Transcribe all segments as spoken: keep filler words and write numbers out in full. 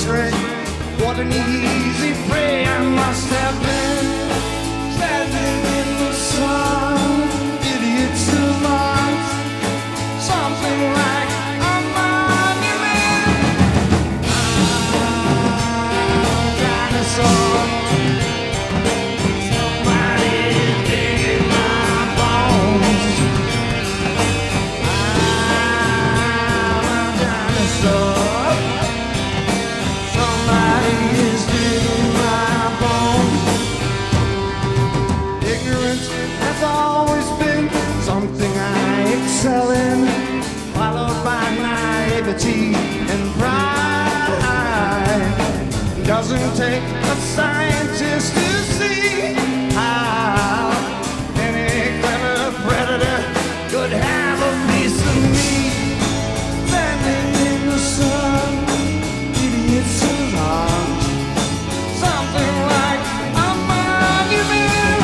astray. What an easy prey I must have been, standing in the sun, idiots of art, something like a monument. I'm a dinosaur. Somebody's digging my bones. I'm a dinosaur. Somebody is digging my bones. Ignorance has always been something I excel in, followed by naivety and pride. Doesn't take a scientist to see how any clever predator could have a piece of me. Standing in the sun, idiots of art, something like a monument.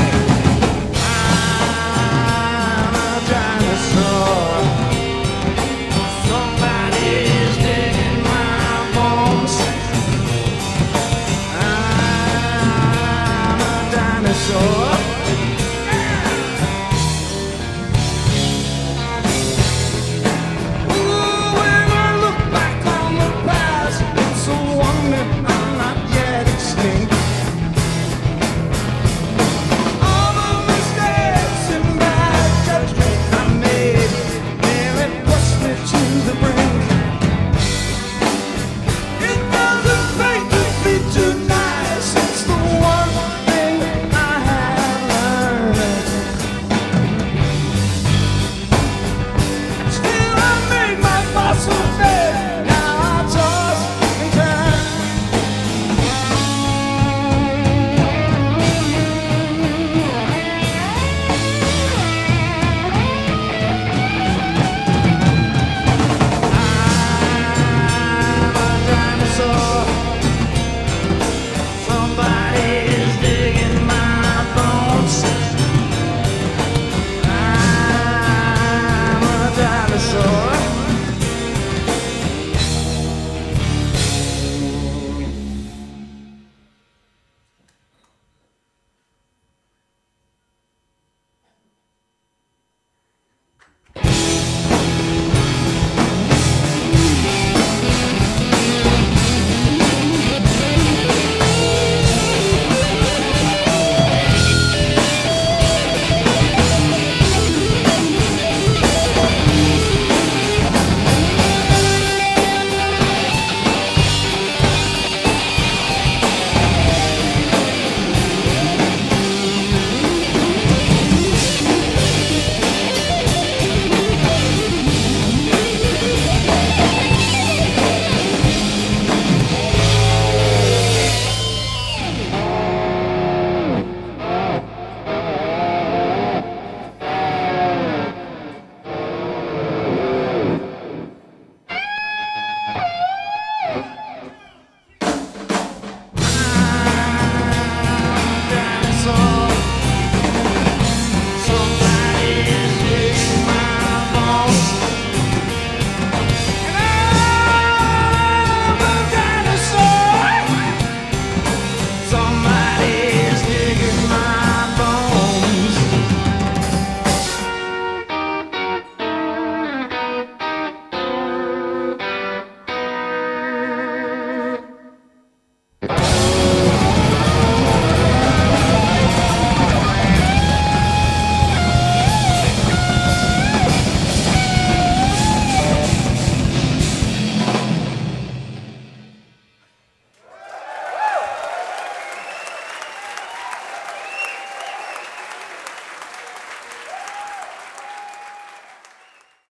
I'm a dinosaur. Somebody's digging my bones. I'm a dinosaur. Ooh, when I look back on the past, it's a wonder I'm not yet extinct. All the mistakes and bad judgment I made nearly pushed me to the brink. It doesn't pay to be too nice, it's the one thing I have learned. Still I made my fossil bed,